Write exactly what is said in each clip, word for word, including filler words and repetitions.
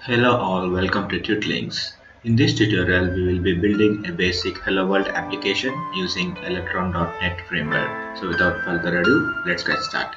Hello all, welcome to Tutelinks. In this tutorial, we will be building a basic Hello World application using Electron dot net framework. So without further ado, let's get started.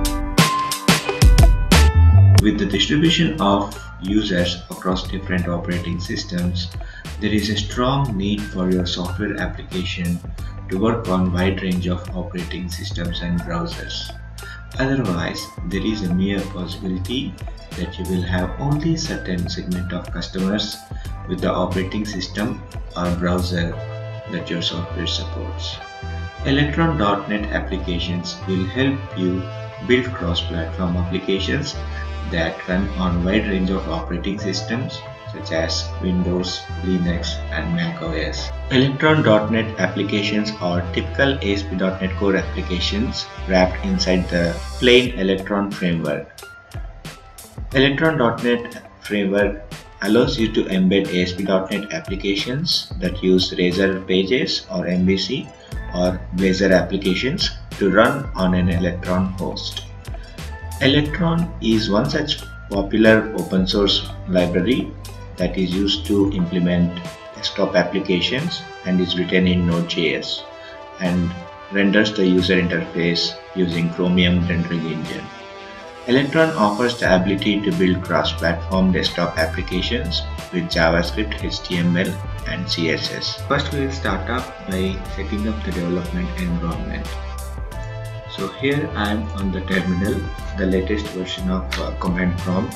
With the distribution of users across different operating systems, there is a strong need for your software application to work on a wide range of operating systems and browsers. Otherwise, there is a mere possibility that you will have only certain segment of customers with the operating system or browser that your software supports. Electron dot net applications will help you build cross-platform applications that run on a wide range of operating systems such as Windows, Linux, and macOS. Electron dot net applications are typical A S P dot net Core applications wrapped inside the plain Electron framework. Electron dot net framework allows you to embed A S P dot net applications that use Razor Pages or M V C or Blazor applications to run on an Electron host. Electron is one such popular open source library that is used to implement desktop applications and is written in Node dot J S and renders the user interface using Chromium rendering engine. Electron offers the ability to build cross-platform desktop applications with JavaScript, H T M L, and C S S. First, we will start up by setting up the development environment. So here I am on the terminal, the latest version of uh, command prompt,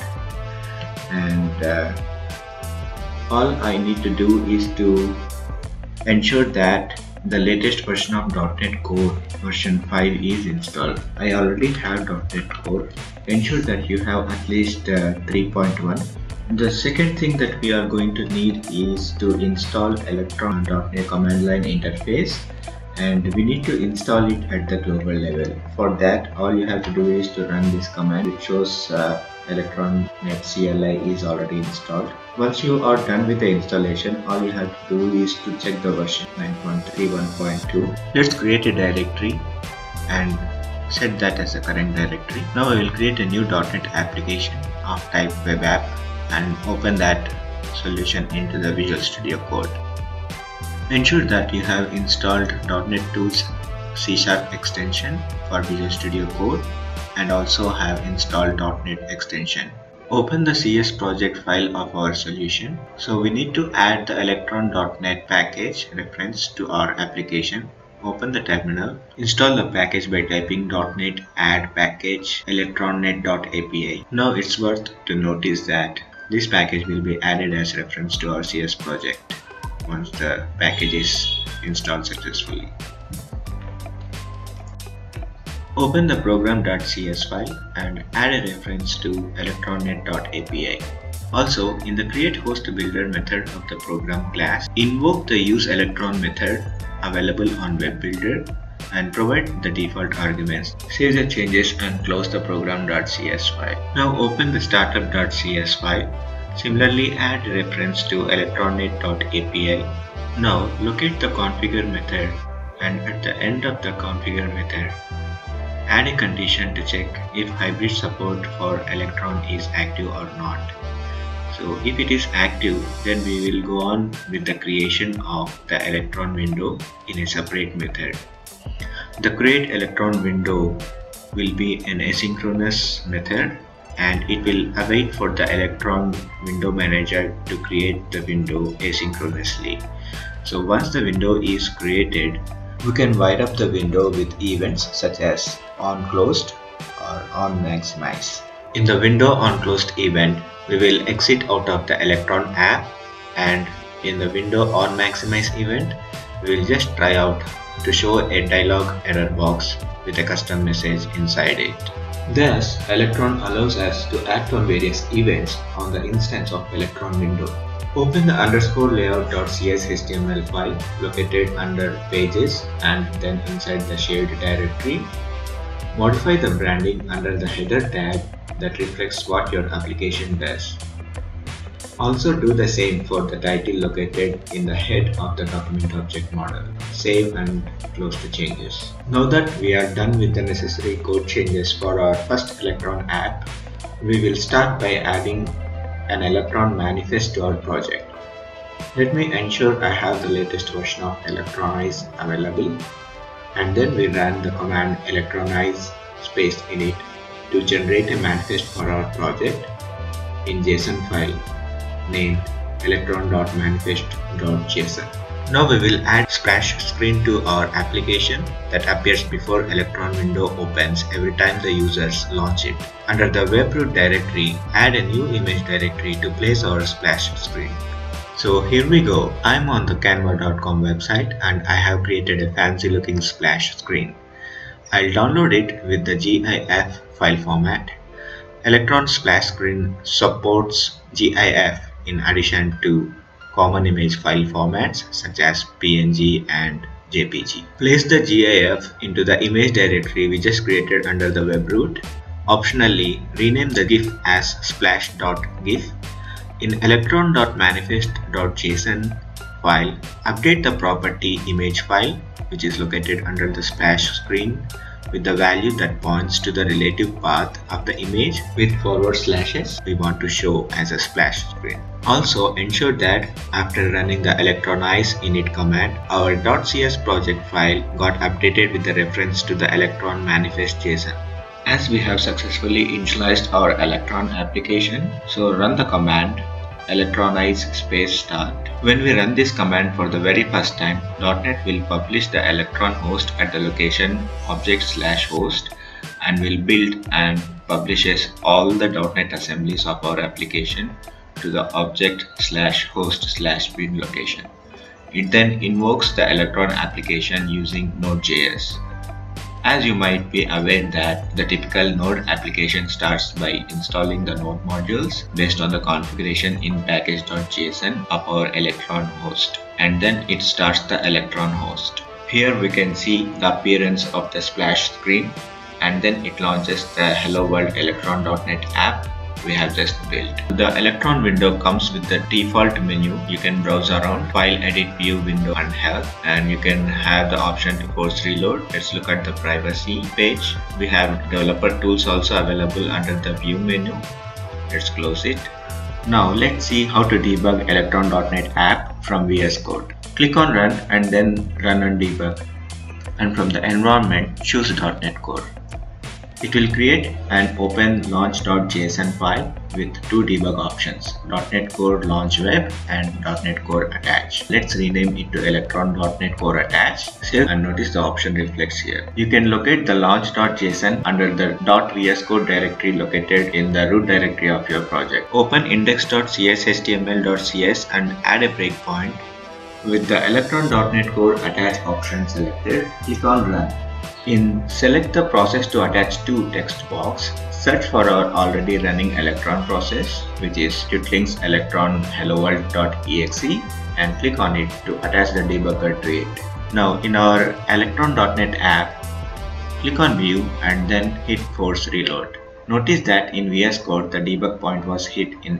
and uh, all I need to do is to ensure that the latest version of .NET Core version five is installed. I already have .NET Core. Ensure that you have at least uh, three point one. The second thing that we are going to need is to install Electron dot net command line interface, and we need to install it at the global level. For that, all you have to do is to run this command which shows uh, Electron dot net C L I is already installed. Once you are done with the installation, all you have to do is to check the version nine point three one point two. Let's create a directory and set that as a current directory. Now I will create a new .NET application of type web app and open that solution into the Visual Studio Code. Ensure that you have installed .NET Tools C Sharp extension for Visual Studio Code and also have installed .NET extension. Open the C S project file of our solution. So we need to add the Electron dot net package reference to our application. Open the terminal. Install the package by typing .NET add package electronnet dot A P I. Now it's worth to notice that this package will be added as reference to our C S project once the package is installed successfully. Open the program.cs file and add a reference to electronnet dot A P I. Also, in the create host builder method of the program class, invoke the use electron method available on web builder and provide the default arguments. Save the changes and close the program.cs file. Now open the startup.cs file. Similarly, add reference to electronnet dot A P I. Now locate the configure method and at the end of the configure method, add a condition to check if hybrid support for Electron is active or not. So if it is active, then we will go on with the creation of the Electron window in a separate method. The create Electron window will be an asynchronous method and it will await for the Electron window manager to create the window asynchronously. So once the window is created, we can wire up the window with events such as onClosed or onMaximize. In the window onClosed event, we will exit out of the Electron app, and in the window onMaximize event, we will just try out to show a dialog error box with a custom message inside it. Thus, Electron allows us to act on various events on the instance of Electron window. Open the underscore layout.cs H T M L file located under pages and then inside the shared directory. Modify the branding under the header tag that reflects what your application does. Also do the same for the title located in the head of the document object model. Save and close the changes. Now that we are done with the necessary code changes for our first Electron app, we will start by adding an Electron manifest to our project. Let me ensure I have the latest version of Electronize available, and then we run the command electronize space init to generate a manifest for our project in JSON file named electron.manifest.json. Now we will add splash screen to our application that appears before Electron window opens every time the users launch it. Under the webroot directory, add a new image directory to place our splash screen. So here we go. I'm on the canva dot com website and I have created a fancy looking splash screen. I'll download it with the GIF file format. Electron splash screen supports GIF in addition to common image file formats such as P N G and J P G. Place the GIF into the image directory we just created under the webroot. Optionally, rename the GIF as splash.gif. In electron.manifest.json file, update the property image file, which is located under the splash screen, with the value that points to the relative path of the image with forward slashes we want to show as a splash screen. Also ensure that after running the electronize init command, our .cs project file got updated with the reference to the electron manifest JSON. As we have successfully initialized our Electron application, so run the command electronize space start. When we run this command for the very first time, .NET will publish the Electron host at the location object slash host and will build and publishes all the .NET assemblies of our application to the object slash host slash bin location. It then invokes the Electron application using Node.js. As you might be aware that the typical Node application starts by installing the Node modules based on the configuration in package.json of our Electron host, and then it starts the Electron host. Here we can see the appearance of the splash screen, and then it launches the Hello World Electron.NET app we have just built. The Electron window comes with the default menu. You can browse around, file, edit, view, window and help, and you can have the option to force reload. Let's look at the privacy page. We have developer tools also available under the view menu. Let's close it. Now let's see how to debug Electron.NET app from V S Code. Click on run and then run and debug, and from the environment choose .NET Core. It will create an open launch.json file with two debug options, .NET Core Launch Web and .NET Core Attach. Let's rename it to Electron.NET Core Attach. Save and notice the option reflects here. You can locate the launch.json under the .vscode directory located in the root directory of your project. Open index.cs.html.cs and add a breakpoint. With the Electron.NET Core Attach option selected, click on Run. In Select the process to attach to text box, search for our already running Electron process, which is Tutlings Electron hello world.exe, and click on it to attach the debugger to it. Now in our Electron.NET app, click on View and then hit Force Reload. Notice that in V S Code the debug point was hit in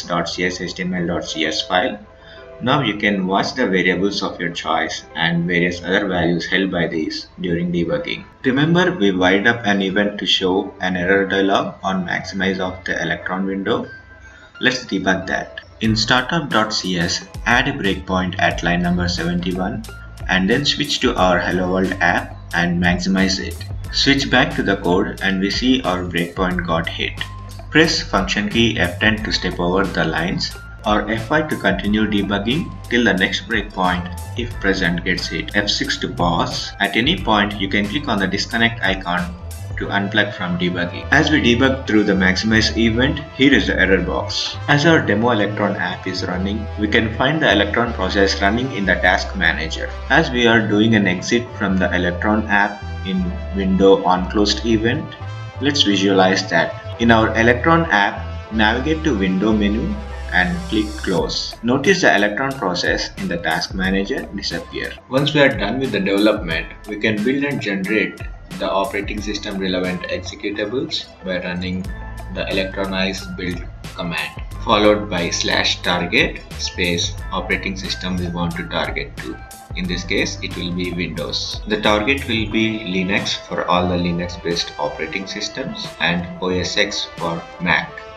index.cs.html.cs file. Now you can watch the variables of your choice and various other values held by these during debugging. Remember, we wired up an event to show an error dialog on maximize of the Electron window. Let's debug that. In startup.cs, add a breakpoint at line number seventy-one and then switch to our Hello World app and maximize it. Switch back to the code and we see our breakpoint got hit. Press function key F ten to step over the lines, or F five to continue debugging till the next breakpoint, if present, gets hit. F six to pause. At any point, you can click on the disconnect icon to unplug from debugging. As we debug through the maximize event, here is the error box. As our demo Electron app is running, we can find the Electron process running in the task manager. As we are doing an exit from the Electron app in window on closed event, let's visualize that. In our Electron app, navigate to window menu and click close. Notice the Electron process in the task manager disappear. Once we are done with the development, we can build and generate the operating system relevant executables by running the electronize build command, followed by slash target space operating system we want to target to. In this case, it will be Windows. The target will be Linux for all the Linux based operating systems and O S X for Mac.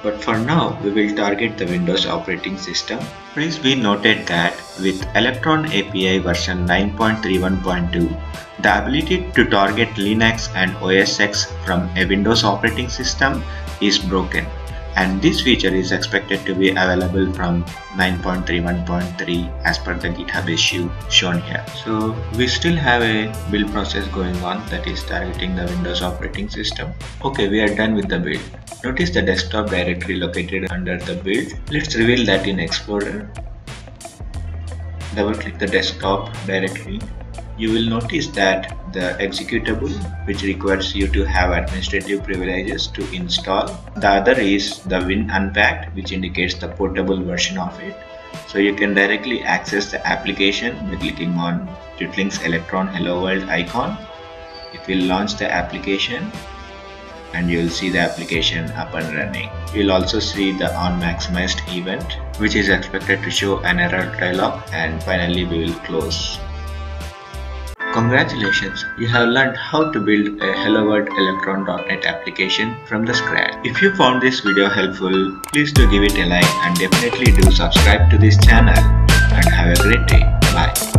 But for now, we will target the Windows operating system. Please be noted that with Electron A P I version nine point three one point two, the ability to target Linux and O S X from a Windows operating system is broken, and this feature is expected to be available from nine point three one point three as per the GitHub issue shown here. So we still have a build process going on, that is targeting the Windows operating system. Okay, we are done with the build. Notice the desktop directory located under the build. Let's reveal that in Explorer. Double click the desktop directory. You will notice that the executable, which requires you to have administrative privileges to install. The other is the Win Unpacked, which indicates the portable version of it. So you can directly access the application by clicking on Tutlinks Electron Hello World icon. It will launch the application and you will see the application up and running. You will also see the on maximized event, which is expected to show an error dialog, and finally we will close. Congratulations, you have learned how to build a Hello World Electron dot net application from the scratch. If you found this video helpful, please do give it a like and definitely do subscribe to this channel, and have a great day. Bye.